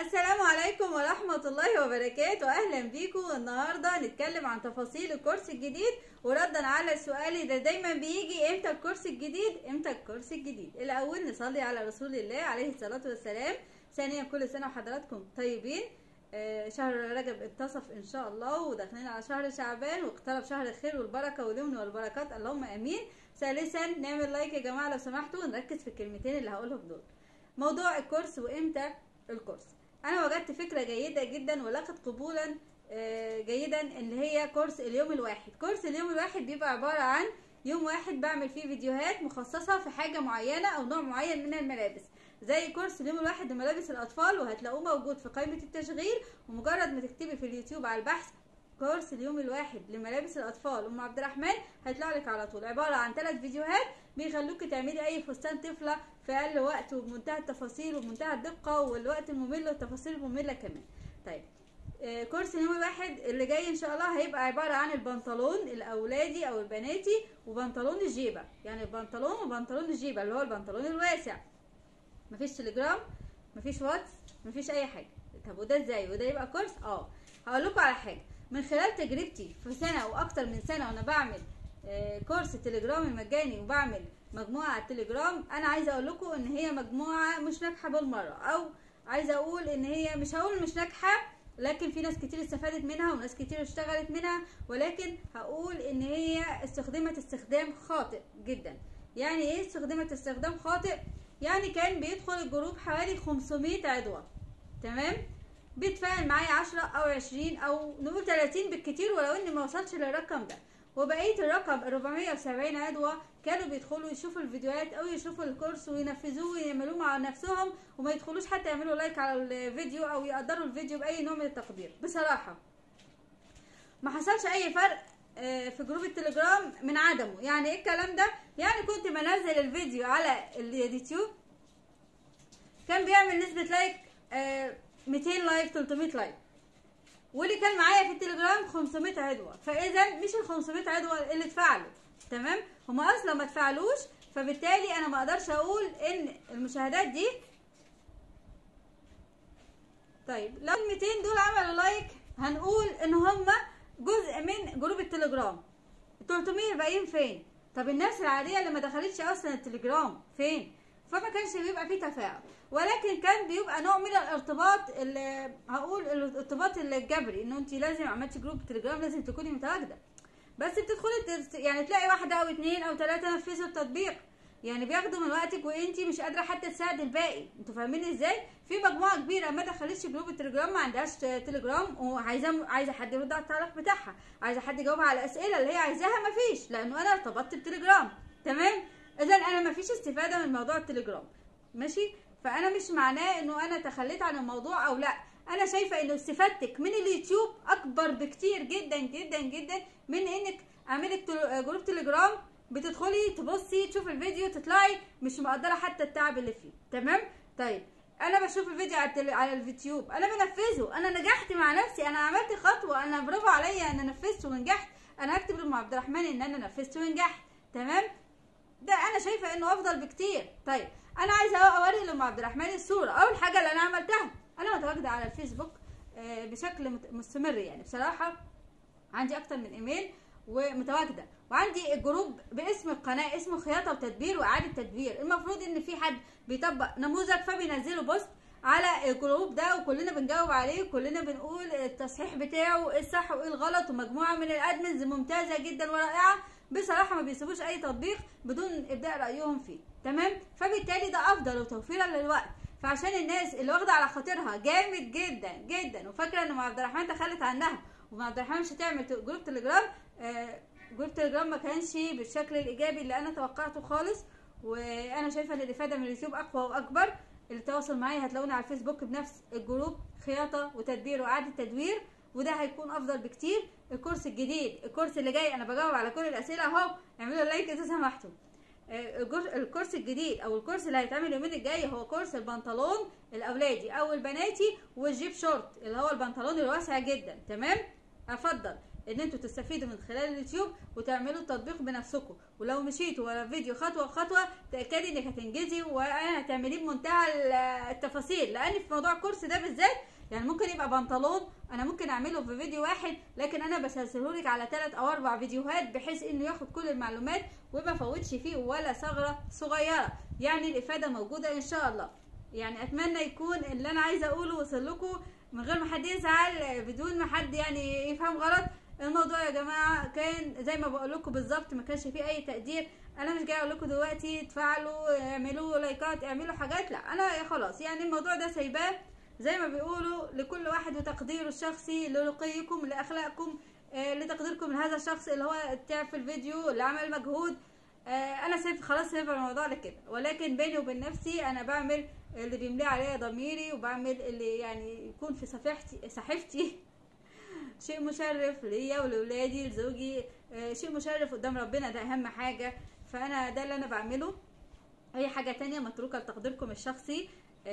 السلام عليكم ورحمة الله وبركاته. أهلا بيكم. النهاردة هنتكلم عن تفاصيل الكورس الجديد، وردا على السؤال ده دايما بيجي امتى الكورس الجديد امتى الكورس الجديد. الأول نصلي على رسول الله عليه الصلاة والسلام. ثانيا كل سنة وحضراتكم طيبين. شهر رجب انتصف ان شاء الله، وداخلين على شهر شعبان، واقترب شهر الخير والبركة واليمن والبركات، اللهم امين. ثالثا نعمل لايك يا جماعة لو سمحتوا، ونركز في الكلمتين اللي هقولهم دول. موضوع الكورس وامتى الكورس. انا وجدت فكرة جيدة جدا ولقت قبولا جيدا، اللي هي كورس اليوم الواحد. كورس اليوم الواحد بيبقى عبارة عن يوم واحد بعمل فيه فيديوهات مخصصة في حاجة معينة او نوع معين من الملابس، زي كورس اليوم الواحد لملابس الاطفال، وهتلاقوه موجود في قائمة التشغيل. ومجرد ما تكتبي في اليوتيوب على البحث كورس اليوم الواحد لملابس الاطفال ام عبد الرحمن هيطلع لك على طول. عبارة عن 3 فيديوهات بيخلوكي تعملي اي فستان طفلة في اقل وقت وبمنتهى التفاصيل وبمنتهى الدقة، والوقت الممل والتفاصيل المملة كمان. طيب كورس اليوم الواحد اللي جاي ان شاء الله هيبقى عبارة عن البنطلون الاولادي او البناتي وبنطلون الجيبة، يعني البنطلون وبنطلون الجيبة اللي هو البنطلون الواسع. مفيش تليجرام، مفيش واتس، مفيش اي حاجه. طب وده ازاي وده يبقى كورس؟ هقول لكم على حاجه. من خلال تجربتي في سنه واكتر من سنه وانا بعمل كورس التليجرام المجاني وبعمل مجموعه على التليجرام، انا عايزه اقول لكم ان هي مجموعه مش ناجحه بالمره، او عايزه اقول ان هي مش هقول مش ناجحه، لكن في ناس كتير استفادت منها وناس كتير اشتغلت منها، ولكن هقول ان هي استخدمت استخدام خاطئ جدا. يعني ايه استخدمت استخدام خاطئ؟ يعني كان بيدخل الجروب حوالي 500 عضوة، تمام؟ بيتفاعل معايا 10 او 20 او نقول 30 بالكتير، ولو اني ما وصلش للرقم ده. وبقيه الرقم 470 عضوة كانوا بيدخلوا يشوفوا الفيديوهات او يشوفوا الكورس وينفذوه ويعملوه مع نفسهم، وما يدخلوش حتى يعملوا لايك على الفيديو او يقدروا الفيديو باي نوع من التقدير. بصراحه ما حصلش اي فرق في جروب التليجرام من عدمه. يعني ايه الكلام ده؟ يعني كنت بنزل الفيديو على اليوتيوب كان بيعمل نسبة لايك 200 لايك 300 لايك، واللي كان معايا في التليجرام 500 عضوة. فاذا مش ال 500 عضوة اللي اتفعلوا، تمام؟ هما اصلا ما اتفعلوش، فبالتالي انا ما اقدرش اقول ان المشاهدات دي. طيب لو ال 200 دول عملوا لايك هنقول ان هما جزء من جروب التليجرام. ال 300 الباقيين فين؟ طب الناس العاديه اللي ما دخلتش اصلا التليجرام فين؟ فما كانش بيبقى فيه تفاعل، ولكن كان بيبقى نوع من الارتباط، اللي هقول الارتباط الجبري، انه انت لازم عملتي جروب التليجرام لازم تكوني متواجده. بس بتدخلي يعني تلاقي واحده او 2 أو 3 نفذوا التطبيق، يعني بياخدوا من وقتك وانتي مش قادره حتى تساعد الباقي. انتوا فاهمين ازاي؟ في مجموعه كبيره ما دخلتش جروب التليجرام، ما عندهاش تليجرام، وعايزه حد يرد على التعليق بتاعها، عايزه حد يجاوبها على الاسئله اللي هي عايزاها، مفيش، لانه انا ارتبطت بتليجرام، تمام؟ اذا انا مفيش استفاده من موضوع التليجرام، ماشي؟ فانا مش معناه انه انا تخليت عن الموضوع او لا، انا شايفه انه استفادتك من اليوتيوب اكبر بكتير جدا جدا جدا من انك اعملك جروب تليجرام بتدخلي تبصي تشوف الفيديو تطلعي مش مقدره حتى التعب اللي فيه، تمام؟ طيب انا بشوف الفيديو على اليوتيوب، انا بنفذه، انا نجحت مع نفسي، انا عملت خطوه، انا برافو عليا انا نفذت ونجحت، انا هكتب لام عبد الرحمن ان انا نفذت ونجحت، تمام؟ ده انا شايفه انه افضل بكتير. طيب انا عايزه اوري لام عبد الرحمن الصوره. اول حاجه اللي انا عملتها، انا متواجده على الفيسبوك بشكل مستمر، يعني بصراحه عندي اكتر من ايميل ومتواجده، وعندي الجروب باسم القناه اسمه خياطه وتدبير واعاده تدبير. المفروض ان في حد بيطبق نموذج فبينزله بوست على الجروب ده، وكلنا بنجاوب عليه، وكلنا بنقول التصحيح بتاعه ايه الصح وايه الغلط، ومجموعه من الادمنز ممتازه جدا ورائعه بصراحه ما بيسيبوش اي تطبيق بدون ابداء رايهم فيه، تمام؟ فبالتالي ده افضل وتوفيرا للوقت. فعشان الناس اللي واخده على خاطرها جامد جدا جدا وفاكره ان ام عبد الرحمن تخلت عنها وام عبد الرحمن مش هتعمل جروب تليجرام، جروب تليجرام ما كانش بالشكل الايجابي اللي انا توقعته خالص. وانا شايفه ان الافاده من اليوتيوب اقوى واكبر. التواصل معايا هتلاقوني على الفيسبوك بنفس الجروب خياطه وتدبير واعاده تدوير، وده هيكون افضل بكتير. الكورس الجديد، الكورس اللي جاي، انا بجاوب على كل الاسئله اهو، اعملوا لايك اذا سمحتوا. الكورس الجديد او الكورس اللي هيتعمل اليومين الجاي هو كورس البنطلون الاولادي او البناتي والجيب شورت، اللي هو البنطلون الواسع جدا، تمام؟ افضل ان انتوا تستفيدوا من خلال اليوتيوب وتعملوا التطبيق بنفسكم، ولو مشيتوا ورا الفيديو خطوه بخطوه تاكدي انك هتنجزي وهتعمليه بمنتهى التفاصيل. لان في موضوع الكورس ده بالذات يعني ممكن يبقى بنطلون انا ممكن اعمله في فيديو واحد، لكن انا بسلسلهولك على 3 أو 4 فيديوهات بحيث انه ياخد كل المعلومات وما فوتش فيه ولا ثغره صغيره. يعني الافاده موجوده ان شاء الله. يعني اتمنى يكون اللي انا عايزه اقوله وصل لكم من غير ما حد يزعل، بدون ما حد يعني يفهم غلط. الموضوع يا جماعه كان زي ما بقول لكم بالظبط، ما كانش فيه اي تقدير. انا مش جاي اقول لكم دلوقتي تفعلوا اعملوا لايكات اعملوا حاجات، لا انا خلاص يعني الموضوع ده سايباه زي ما بيقولوا لكل واحد وتقديره الشخصي لرقيكم لاخلاقكم، لتقديركم لهذا الشخص اللي هو تعب في الفيديو اللي عمل مجهود. انا سيب خلاص سيب الموضوع لكده، ولكن بيني وبين نفسي انا بعمل اللي بيملي عليا ضميري وبعمل اللي يعني يكون في صحيفتي شيء مشرف ليا ولولادي لزوجي، شيء مشرف قدام ربنا، ده اهم حاجه. فانا ده اللي انا بعمله، اي حاجه تانية متروكه لتقديركم الشخصي.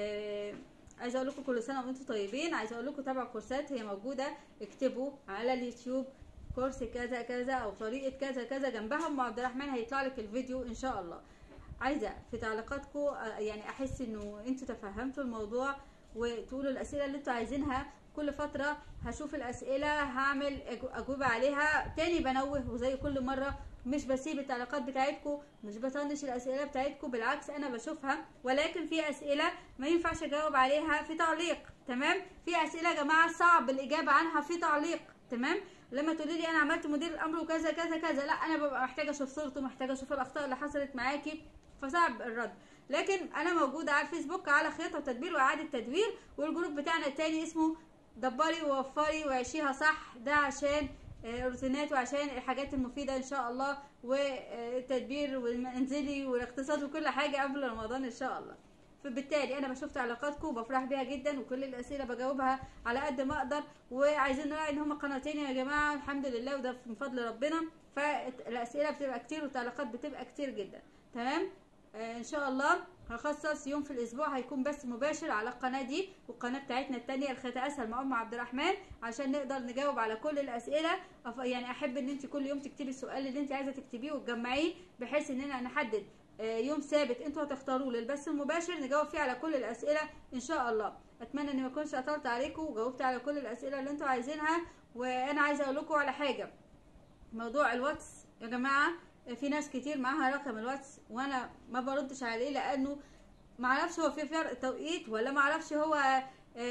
عايزه اقول لكم كل سنه وانتم طيبين. عايزه اقول لكم تابعوا كورسات هي موجوده، اكتبوا على اليوتيوب كورس كذا كذا او طريقه كذا كذا جنبها ام عبد الرحمن هيطلع لك الفيديو ان شاء الله. عايزه في تعليقاتكم يعني احس انه انتوا تفهمتوا الموضوع وتقولوا الاسئله اللي انتوا عايزينها. كل فتره هشوف الاسئله هعمل اجوبه عليها تاني، بنوه وزي كل مره مش بسيب التعليقات بتاعتكم، مش بطنش الاسئله بتاعتكم، بالعكس انا بشوفها. ولكن في اسئله ما ينفعش اجاوب عليها في تعليق، تمام؟ في اسئله يا جماعه صعب الاجابه عنها في تعليق، تمام؟ لما تقولي لي انا عملت مدير الامر وكذا كذا كذا، لا انا ببقى محتاجه اشوف صورته، محتاجه اشوف الاخطاء اللي حصلت معاكي، فصعب الرد. لكن انا موجوده على الفيسبوك على خياطه وتدبير واعاده تدوير، والجروب بتاعنا التاني اسمه دبري ووفري وعيشيها صح، ده عشان روتينات وعشان الحاجات المفيده ان شاء الله، والتدبير والمنزلي والاقتصاد وكل حاجه قبل رمضان ان شاء الله. فبالتالي انا بشوف تعليقاتكم وبفرح بيها جدا، وكل الاسئله بجاوبها على قد ما اقدر. وعايزين نراعي ان هما قناتين يا جماعه الحمد لله، وده من فضل ربنا، فالاسئله بتبقى كتير والتعليقات بتبقى كتير جدا، تمام؟ ان شاء الله هخصص يوم في الاسبوع هيكون بس مباشر على القناه دي والقناه بتاعتنا التانية الخياطه اسهل مع ام عبد الرحمن، عشان نقدر نجاوب على كل الاسئله. يعني احب ان انت كل يوم تكتبي السؤال اللي انت عايزه تكتبيه وتجمعيه، بحيث اننا نحدد يوم ثابت انتوا هتختاروه للبث المباشر نجاوب فيه على كل الاسئله ان شاء الله. اتمنى اني ما اكونش قطعت عليكم وجاوبت على كل الاسئله اللي انتوا عايزينها. وانا عايزه اقول لكم على حاجه، موضوع الواتس يا جماعه في ناس كتير معاها رقم الواتس وانا ما بردش عليه، لانه معرفش هو في فرق توقيت ولا معرفش هو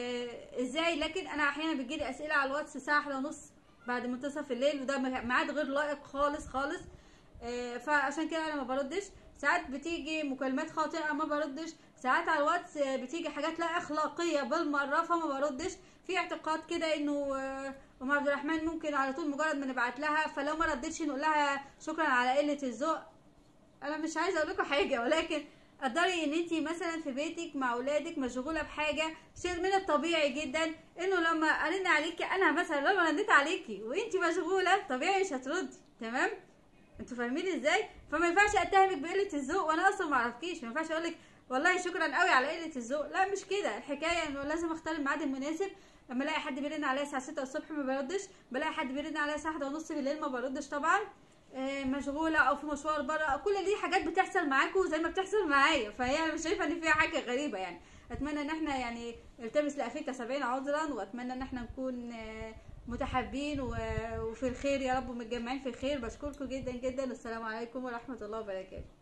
ازاي، لكن انا احيانا بتجيلي اسئله على الواتس الساعه 1:30 بعد منتصف الليل، وده ميعاد غير لائق خالص خالص. فعشان كده انا ما بردش. ساعات بتيجي مكالمات خاطئه ما بردش، ساعات على الواتس بتيجي حاجات لا اخلاقيه بالمره فما بردش. في اعتقاد كده انه ام عبد الرحمن ممكن على طول مجرد ما نبعت لها فلو ما ردتش نقول لها شكرا على قله الذوق. انا مش عايزه اقول لكم حاجه، ولكن قدري ان انت مثلا في بيتك مع اولادك مشغوله بحاجه، شيء من الطبيعي جدا انه لما ارن عليكي انا مثلا لما رنيت عليكي وانت مشغوله طبيعي مش هتردي، تمام؟ انتوا فاهمين ازاي؟ فما ينفعش اتهمك بقله الذوق وانا اصلا ما اعرفكيش، ما ينفعش اقول لك والله شكرا قوي على قله الذوق، لا مش كده. الحكايه انه لازم اختار الميعاد المناسب. لما الاقي حد بيرن عليا الساعه 6 الصبح ما بردش، بلاقي حد بيرن عليا الساعه 1:30 بالليل ما بردش طبعا، مشغوله او في مشوار بره، كل دي حاجات بتحصل معاكم زي ما بتحصل معايا، فهي انا مش شايفه ان فيها حاجه غريبه يعني. اتمنى ان احنا يعني التمس لاخيك 70 عذرا، واتمنى ان احنا نكون متحابين وفي الخير يا رب ومتجمعين في الخير. بشكركم جدا جدا، والسلام عليكم ورحمه الله وبركاته.